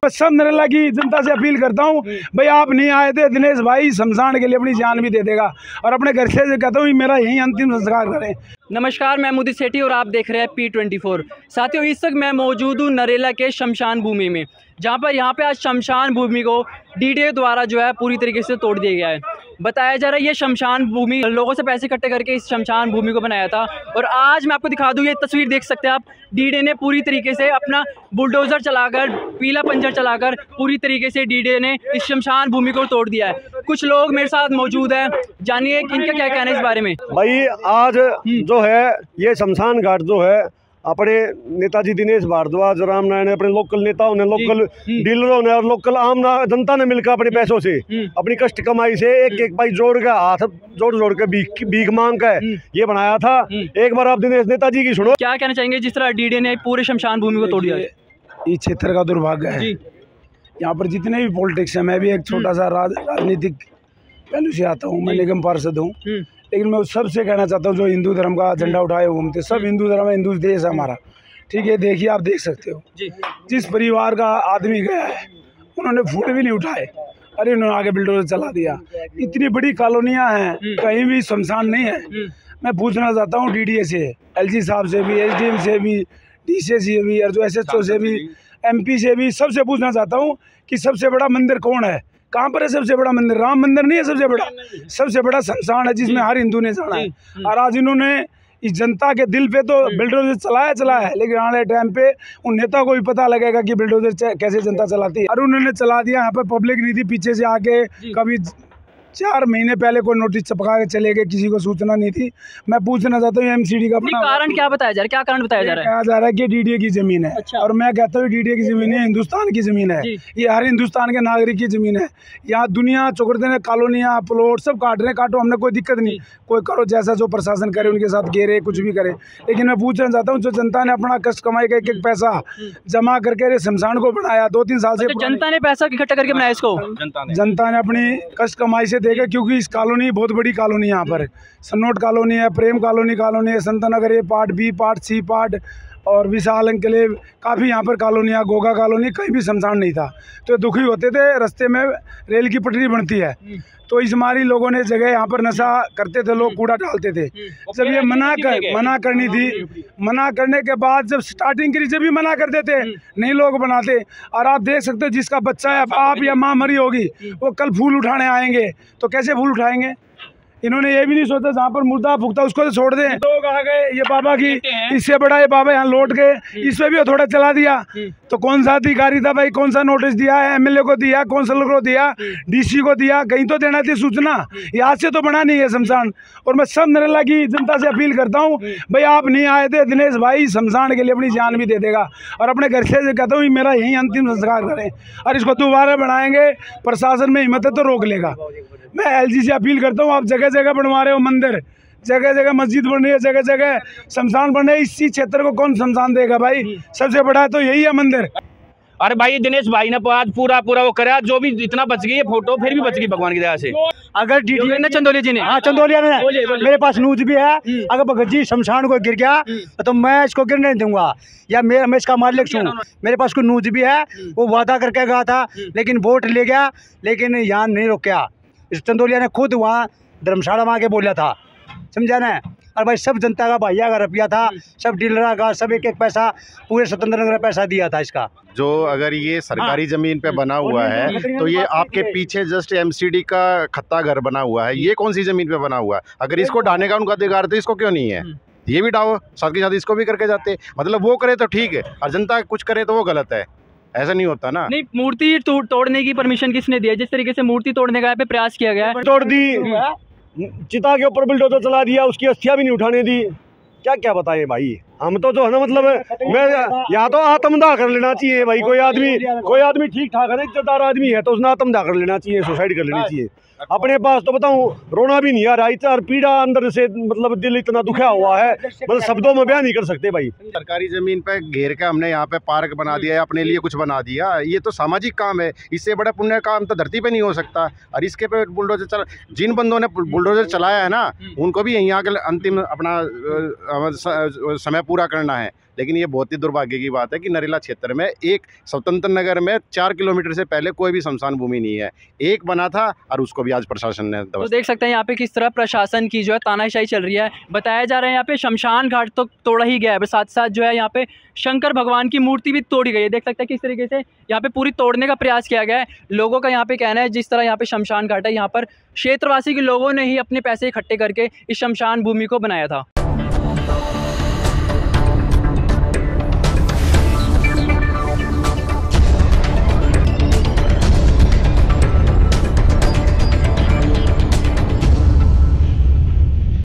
मैं सब नरेला की जनता से अपील करता हूँ, भाई आप नहीं आए थे, दिनेश भाई शमशान के लिए अपनी जान भी दे देगा, और अपने घर से कहता हूँ मेरा यही अंतिम संस्कार करें। नमस्कार, मैं मोदी सेठी और आप देख रहे हैं P24। साथियों, इस वक्त मैं मौजूद हूँ नरेला के शमशान भूमि में, जहाँ पर यहाँ पे आज शमशान भूमि को DDA द्वारा जो है पूरी तरीके से तोड़ दिया गया है। बताया जा रहा है ये शमशान भूमि लोगों से पैसे इकट्ठे करके इस शमशान भूमि को बनाया था, और आज मैं आपको दिखा दूँ, ये तस्वीर देख सकते हैं आप, DDA ने पूरी तरीके से अपना बुलडोज़र चलाकर, पीला पंजर चलाकर पूरी तरीके से DDA ने इस शमशान भूमि को तोड़ दिया है। कुछ लोग मेरे साथ मौजूद हैं, जानिए इनका क्या कहना है इस बारे में। भाई आज जो है ये शमशान घाट जो है अपने नेताजी दिनेश भारद्वाज, राम नारायण, अपने लोकल नेताओं ने, लोकल डीलरों ने और लोकल आम जनता ने मिलकर अपने पैसों से, अपनी कष्ट कमाई से एक एक भाई जोड़ के हाथ जोड़ के भीख मांग के ये बनाया था। एक बार आप दिनेश नेताजी की सुनो। क्या कहना चाहेंगे जिस तरह DDA ने पूरे शमशान भूमि को तोड़ दिया? इस क्षेत्र का दुर्भाग्य है। यहाँ पर जितने भी पॉलिटिक्स हैं, मैं भी एक छोटा सा राजनीतिक पहलू से आता हूँ, मैं निगम पार्षद हूँ, लेकिन मैं उस सबसे कहना चाहता हूँ जो हिंदू धर्म का झंडा उठाए घूमते, सब हिंदू धर्म है, हिंदू देश है हमारा, ठीक है। देखिए आप देख सकते हो जिस परिवार का आदमी गया है उन्होंने फूल भी नहीं उठाए, अरे उन्होंने आगे बिल्डोजर चला दिया। इतनी बड़ी कॉलोनियाँ हैं, कहीं भी शमशान नहीं है। मैं पूछना चाहता हूँ DDA से, LG साहब से भी, SDM से भी, DC से भी, और जो SHO से भी, MP से भी, सबसे पूछना चाहता हूँ कि सबसे बड़ा मंदिर कौन है, कहाँ पर है सबसे बड़ा मंदिर? राम मंदिर नहीं है सबसे बड़ा शमशान है जिसमें हर हिंदू ने जाना है। और आज इन्होंने इस जनता के दिल पे तो बिल्डोजर चलाया है, लेकिन आने टाइम पे उन नेता को भी पता लगेगा कि बिल्डोजर कैसे जनता चलाती है। और उन्होंने चला दिया, यहाँ पर पब्लिक नहीं थी, पीछे से आके कभी 4 महीने पहले कोई नोटिस चपका के चले गए, किसी को सूचना नहीं थी। मैं पूछना चाहता हूँ MCD का कारण क्या बताया जा रहा है? क्या कारण बताया जा रहा है? कहा जा रहा है कि DDA की जमीन है। अच्छा। और मैं कहता हूँ DDA की जमीन है, हिंदुस्तान की जमीन है, ये हर हिंदुस्तान के नागरिक की जमीन है। यहाँ दुनिया चौकड़ते हैं, कॉलोनियाँ, प्लॉट सब काट रहे, काटो, हमने कोई दिक्कत नहीं, कोई करो जैसा जो प्रशासन करे उनके साथ घेरे, कुछ भी करे। लेकिन मैं पूछना चाहता हूँ जो जनता ने अपना कष्ट कमाई का एक एक पैसा जमा करके शमशान को बनाया, 2-3 साल से जनता ने पैसा इकट्ठा करके बनाया इसको, जनता ने अपनी कष्ट कमाई से देखा, क्योंकि इस कॉलोनी बहुत बड़ी कॉलोनी, यहाँ पर सन्नोट कॉलोनी है, प्रेम कॉलोनी है, Santnagar A part, B part, C part और विशाल अंकलेव, काफ़ी यहाँ पर कॉलोनियाँ, गोगा कॉलोनी, कहीं भी शमशान नहीं था। तो दुखी होते थे, रास्ते में रेल की पटरी बनती है, तो इस मारी लोगों ने जगह यहाँ पर नशा करते थे, लोग कूड़ा डालते थे। जब ये मना करनी थी, मना करने के बाद जब स्टार्टिंग करी, जब भी मना करते थे, नहीं लोग बनाते। और आप देख सकते हो जिसका बच्चा या बाप या माँ मरी होगी, वो कल फूल उठाने आएंगे, तो कैसे फूल उठाएंगे? इन्होंने ये भी नहीं सोचा जहाँ पर मुर्दा फूकता उसको तो छोड़ दें। लोग आ गए, ये बाबा की, इससे बड़ा ये बाबा यहाँ लौट गए, इस पे भी थोड़ा चला दिया। तो कौन सा अधिकारी था भाई, कौन सा नोटिस दिया है? MLA को दिया, काउंसिलर को दिया, DC को दिया, कहीं तो देना थी सूचना। यहाँ से तो बना नहीं है शमशान। और मैं सब नरेला की जनता से अपील करता हूँ, भाई आप नहीं आए थे, दिनेश भाई शमशान के लिए अपनी जान भी दे देगा, और अपने घर से कहता हूँ मेरा यही अंतिम संस्कार करें, और इसको दोबारा बनाएंगे, प्रशासन में हिम्मत है तो रोक लेगा। मैं LG से अपील करता हूँ, आप जगह जगह बनवा रहे हो मंदिर, जगह जगह मस्जिद बन रही है, जगह जगह शमशान बन रहे, इसी क्षेत्र को कौन शमशान देगा भाई? सबसे बड़ा तो यही है मंदिर। अरे भाई दिनेश भाई ने आज पूरा वो करा, जो भी इतना बच गई है फोटो, फिर भी बच गई भगवान की दया से। अगर DDA ने, चंदोलिया जी ने, हाँ चंदोलिया ने, मेरे पास न्यूज भी है, अगर भगत जी शमशान को गिर गया तो मैं इसको गिरने नहीं दूंगा, या मैं इसका मालिक हूँ। मेरे पास कोई न्यूज भी है, वो वादा करके गया था, लेकिन वोट ले गया, लेकिन यहाँ नहीं रोका। इस चंदोलिया ने खुद वहाँ धर्मशाला में आके बोला था, समझा ना। और भाई सब जनता का भैया का रुपया था, सब डीलर का, सब एक एक पैसा, पूरे स्वतंत्र नगर पैसा दिया था इसका। जो अगर ये सरकारी ज़मीन पे बना हुआ है, तो ये आपके पीछे जस्ट MCD का खत्ता घर बना हुआ है, ये कौन सी ज़मीन पे बना हुआ है? अगर इसको ढाने का उनका अधिकार, तो इसको क्यों नहीं है? ये भी ढाओ, साथ के साथ इसको भी करके जाते। मतलब वो करे तो ठीक है, और जनता कुछ करे तो वो गलत है, ऐसा नहीं होता ना। नहीं, मूर्ति तोड़ने की परमिशन किसने दिया? जिस तरीके से मूर्ति तोड़ने का यहाँ पे प्रयास किया गया है, तोड़ दी, चिता के ऊपर बिल्डोजर चला दिया, उसकी अस्थियां भी नहीं उठाने दी। क्या बताएं भाई, हम तो जो है ना, मतलब मैं यहाँ तो आत्मदाह कर लेना चाहिए भाई। कोई आदमी ठीक ठाक है, इज्जतदार आदमी है, तो उसने आत्मदाह कर लेना चाहिए, सुसाइड कर लेनी चाहिए। अपने पास तो बताऊं रोना भी नहीं आ रहा, इतना पीड़ा अंदर से, मतलब दिल इतना दुखा हुआ है, मतलब शब्दों में बयान नहीं कर सकते भाई। सरकारी जमीन पे घेर के हमने यहाँ पे पार्क बना दिया है, अपने लिए कुछ बना दिया, ये तो सामाजिक काम है, इससे बड़ा पुण्य काम तो धरती पे नहीं हो सकता। और इसके पे बुलडोजर चला, जिन बंदों ने बुलडोजर चलाया है ना, उनको भी यहीं आकर अंतिम अपना समय पूरा करना है। लेकिन ये बहुत ही दुर्भाग्य की बात है कि नरेला क्षेत्र में एक स्वतंत्र नगर में 4 किलोमीटर से पहले कोई भी शमशान भूमि नहीं है। एक बना था और उसको भी आज प्रशासन ने तो देख सकते हैं यहाँ पे किस तरह प्रशासन की जो है तानाशाही चल रही है। बताया जा रहा है यहाँ पे शमशान घाट तो तोड़ा ही गया है, साथ साथ जो है यहाँ पे शंकर भगवान की मूर्ति भी तोड़ी गई है। देख सकते हैं किस तरीके से यहाँ पे पूरी तोड़ने का प्रयास किया गया है। लोगों का यहाँ पे कहना है जिस तरह यहाँ पे शमशान घाट है, यहाँ पर क्षेत्रवासी के लोगों ने ही अपने पैसे इकट्ठे करके इस शमशान भूमि को बनाया था।